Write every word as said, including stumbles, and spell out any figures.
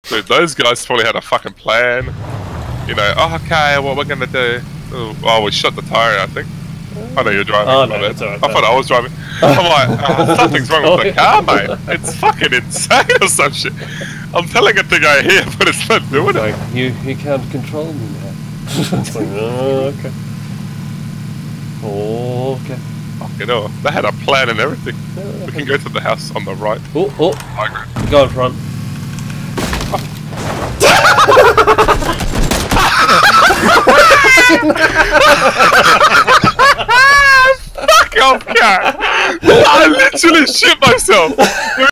Dude, those guys probably had a fucking plan. You know, oh, okay, what we're gonna do? Oh, oh, we shot the tire, I think. I know you're driving. Oh, no, that's alright. I thought I was driving. I'm like, oh, something's wrong with the car, mate. It's fucking insane or some shit. I'm telling it to go here, but it's not doing Like, it. you, you can't control me now. It's like, oh, okay. Oh, okay. You know, they had a plan and everything. Yeah, We can go to the house on the right. Oh, oh, Margaret. go in front. Fuck off, cat! I literally shit myself!